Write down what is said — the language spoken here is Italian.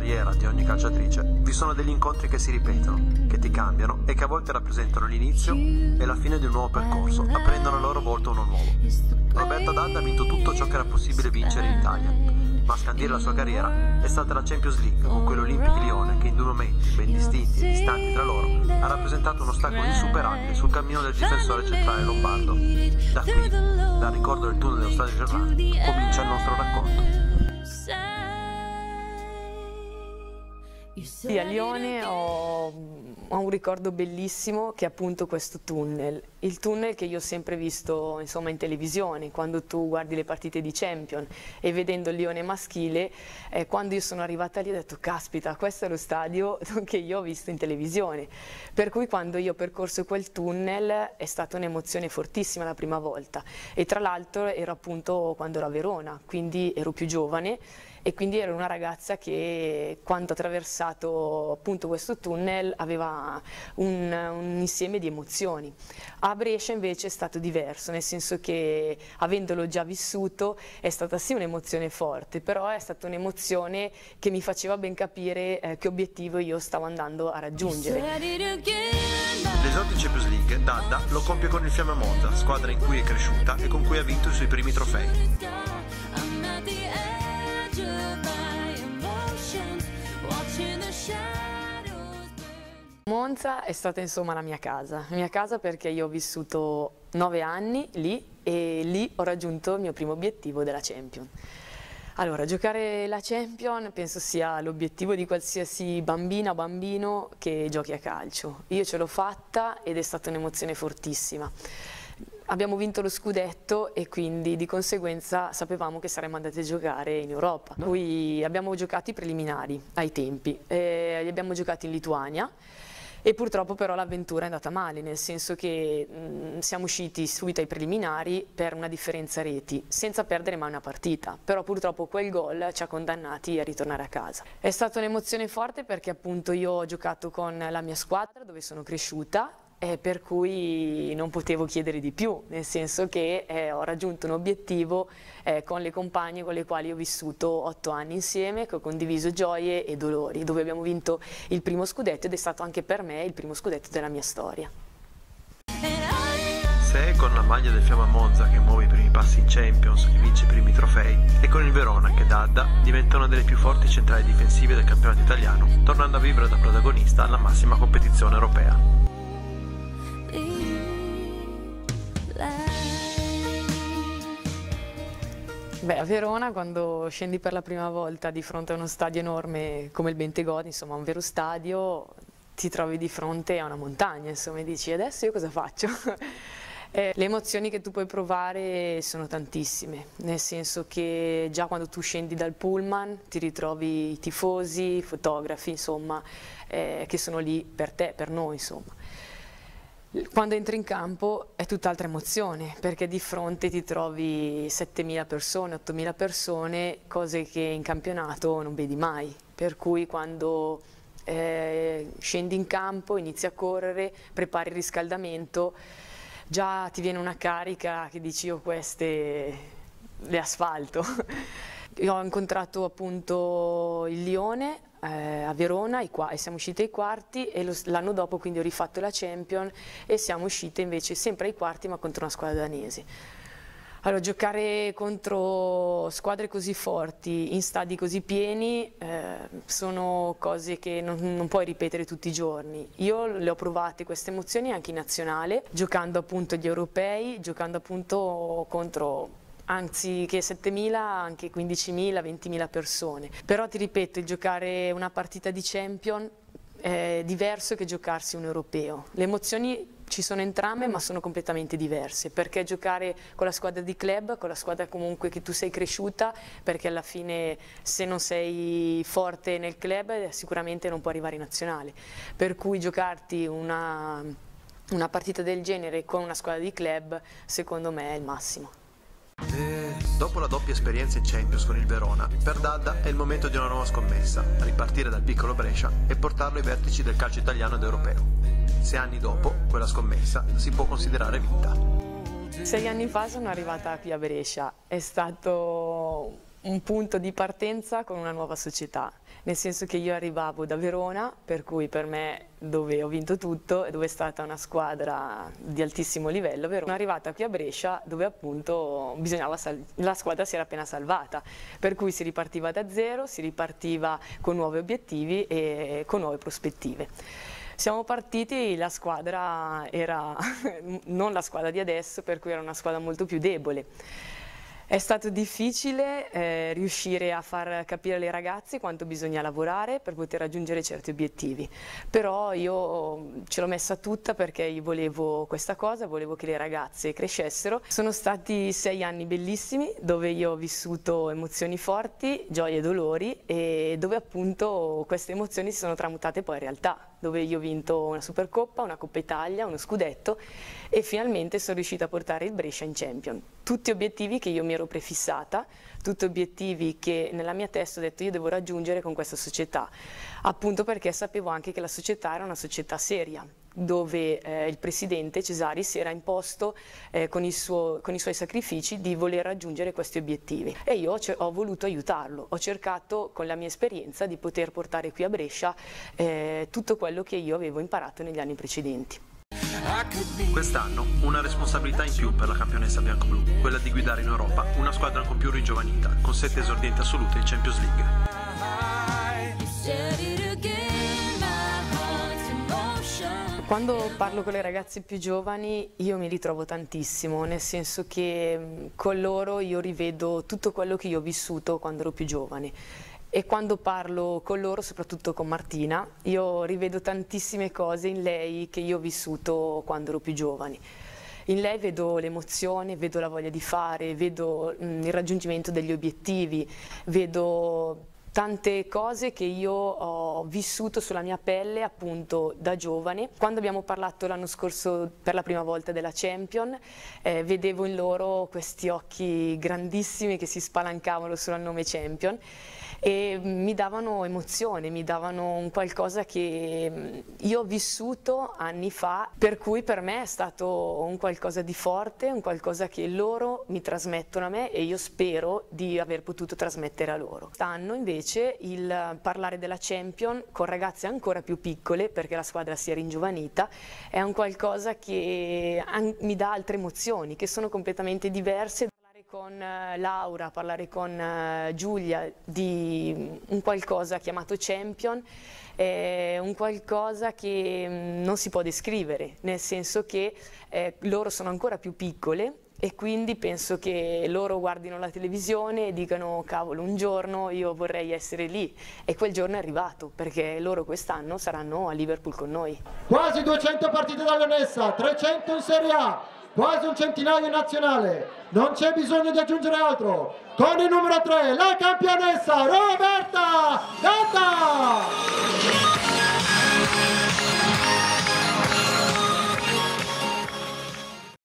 carriera di ogni calciatrice, vi sono degli incontri che si ripetono, che ti cambiano e che a volte rappresentano l'inizio e la fine di un nuovo percorso, aprendo a loro volta uno nuovo. Roberta D'Adda ha vinto tutto ciò che era possibile vincere in Italia, ma a scandire la sua carriera è stata la Champions League con quell'Olympique Lione che in 2 momenti ben distinti e distanti tra loro ha rappresentato un ostacolo insuperabile sul cammino del difensore centrale lombardo. Da qui, dal ricordo del tunnel dello Stadio Gerrard, comincia il nostro racconto. Sì, a Lione ho un ricordo bellissimo che è appunto questo tunnel, il tunnel che io ho sempre visto insomma in televisione, quando tu guardi le partite di Champions e vedendo il Lione maschile, quando io sono arrivata lì ho detto caspita, questo è lo stadio che io ho visto in televisione, per cui quando io ho percorso quel tunnel è stata un'emozione fortissima la prima volta e tra l'altro ero appunto quando ero a Verona, quindi ero più giovane. E quindi ero una ragazza che quando ha attraversato appunto questo tunnel aveva un insieme di emozioni. A Brescia invece è stato diverso, nel senso che avendolo già vissuto è stata sì un'emozione forte, però è stata un'emozione che mi faceva ben capire che obiettivo io stavo andando a raggiungere. L'esordio in Champions League, D'Adda lo compie con il Fiamma Monza, squadra in cui è cresciuta e con cui ha vinto i suoi primi trofei. Monza è stata insomma la mia casa perché io ho vissuto 9 anni lì e lì ho raggiunto il mio primo obiettivo della Champions. Allora, giocare la Champions penso sia l'obiettivo di qualsiasi bambina o bambino che giochi a calcio. Io ce l'ho fatta ed è stata un'emozione fortissima. Abbiamo vinto lo scudetto e quindi di conseguenza sapevamo che saremmo andati a giocare in Europa. Poi abbiamo giocato i preliminari ai tempi, li abbiamo giocati in Lituania e purtroppo però l'avventura è andata male, nel senso che siamo usciti subito ai preliminari per una differenza reti, senza perdere mai una partita, però purtroppo quel gol ci ha condannati a ritornare a casa. È stata un'emozione forte perché appunto io ho giocato con la mia squadra dove sono cresciuta, per cui non potevo chiedere di più, nel senso che ho raggiunto un obiettivo con le compagne con le quali ho vissuto 8 anni insieme, che ho condiviso gioie e dolori, dove abbiamo vinto il primo scudetto ed è stato anche per me il primo scudetto della mia storia. Se è con la maglia del Fiamma Monza che muove i primi passi in Champions e vince i primi trofei, e con il Verona che D'Adda diventa una delle più forti centrali difensive del campionato italiano, tornando a vivere da protagonista alla massima competizione europea. Beh, a Verona quando scendi per la prima volta di fronte a uno stadio enorme come il Bentegodi, insomma un vero stadio, ti trovi di fronte a una montagna, insomma, e dici adesso io cosa faccio? Le emozioni che tu puoi provare sono tantissime, nel senso che già quando tu scendi dal pullman ti ritrovi i tifosi, i fotografi, insomma, che sono lì per te, per noi, insomma. Quando entri in campo è tutt'altra emozione, perché di fronte ti trovi 7.000 persone, 8.000 persone, cose che in campionato non vedi mai, per cui quando scendi in campo, inizi a correre, prepari il riscaldamento, già ti viene una carica che dici io queste le asfalto. Io ho incontrato appunto il Lione a Verona e siamo uscite ai quarti e l'anno dopo quindi ho rifatto la Champions e siamo uscite invece sempre ai quarti ma contro una squadra danese. Allora, giocare contro squadre così forti, in stadi così pieni, sono cose che non puoi ripetere tutti i giorni. Io le ho provate queste emozioni anche in nazionale, giocando appunto gli europei, giocando appunto contro anziché 7.000 anche 15.000, 20.000 persone. Però ti ripeto, il giocare una partita di Champions è diverso che giocarsi un europeo. Le emozioni ci sono entrambe ma sono completamente diverse, perché giocare con la squadra di club, con la squadra comunque che tu sei cresciuta, perché alla fine se non sei forte nel club sicuramente non puoi arrivare in nazionale, per cui giocarti una partita del genere con una squadra di club secondo me è il massimo. Dopo la doppia esperienza in Champions con il Verona, per D'Adda è il momento di una nuova scommessa, ripartire dal piccolo Brescia e portarlo ai vertici del calcio italiano ed europeo. 6 anni dopo, quella scommessa si può considerare vinta. 6 anni fa sono arrivata qui a Brescia, è stato un punto di partenza con una nuova società, nel senso che io arrivavo da Verona, per cui per me, dove ho vinto tutto e dove è stata una squadra di altissimo livello, sono arrivata qui a Brescia dove appunto la squadra si era appena salvata, per cui si ripartiva da zero, si ripartiva con nuovi obiettivi e con nuove prospettive. Siamo partiti, la squadra era non la squadra di adesso, per cui era una squadra molto più debole. È stato difficile riuscire a far capire alle ragazze quanto bisogna lavorare per poter raggiungere certi obiettivi, però io ce l'ho messa tutta perché io volevo questa cosa, volevo che le ragazze crescessero. Sono stati 6 anni bellissimi dove io ho vissuto emozioni forti, gioie e dolori, e dove appunto queste emozioni si sono tramutate poi in realtà, dove io ho vinto una Supercoppa, una Coppa Italia, uno scudetto e finalmente sono riuscita a portare il Brescia in Champion. Tutti obiettivi che io mi ero prefissata, tutti obiettivi che nella mia testa ho detto io devo raggiungere con questa società, appunto perché sapevo anche che la società era una società seria, dove il presidente Cesari si era imposto con i suoi sacrifici di voler raggiungere questi obiettivi e io ho voluto aiutarlo, ho cercato con la mia esperienza di poter portare qui a Brescia tutto quello che io avevo imparato negli anni precedenti. Quest'anno una responsabilità in più per la campionessa bianco-blu, quella di guidare in Europa una squadra con più ringiovanita, con 7 esordienti assolute in Champions League. Quando parlo con le ragazze più giovani io mi ritrovo tantissimo, nel senso che con loro io rivedo tutto quello che io ho vissuto quando ero più giovane. E quando parlo con loro, soprattutto con Martina, io rivedo tantissime cose in lei che io ho vissuto quando ero più giovane. In lei vedo l'emozione, vedo la voglia di fare, vedo il raggiungimento degli obiettivi, vedo tante cose che io ho vissuto sulla mia pelle appunto da giovane. Quando abbiamo parlato l'anno scorso per la prima volta della Champion, vedevo in loro questi occhi grandissimi che si spalancavano sul nome Champion e mi davano emozione, mi davano un qualcosa che io ho vissuto anni fa, per cui per me è stato un qualcosa di forte, un qualcosa che loro mi trasmettono a me e io spero di aver potuto trasmettere a loro. Quest'anno invece il parlare della Champion con ragazze ancora più piccole, perché la squadra si è ringiovanita, è un qualcosa che mi dà altre emozioni, che sono completamente diverse. Con Laura, parlare con Giulia di un qualcosa chiamato Champion è un qualcosa che non si può descrivere, nel senso che loro sono ancora più piccole e quindi penso che loro guardino la televisione e dicano cavolo, un giorno io vorrei essere lì, e quel giorno è arrivato perché loro quest'anno saranno a Liverpool con noi. Quasi 200 partite da leonessa, 300 in Serie A, quasi un centinaio in nazionale, non c'è bisogno di aggiungere altro. Con il numero 3, la campionessa Roberta Gatta!